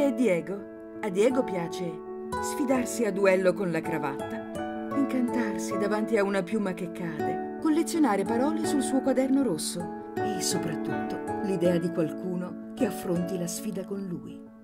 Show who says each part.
Speaker 1: è Diego. A Diego piace sfidarsi a duello con la cravatta, incantarsi davanti a una piuma che cade, collezionare parole sul suo quaderno rosso e soprattutto l'idea di qualcuno che affronti la sfida con lui.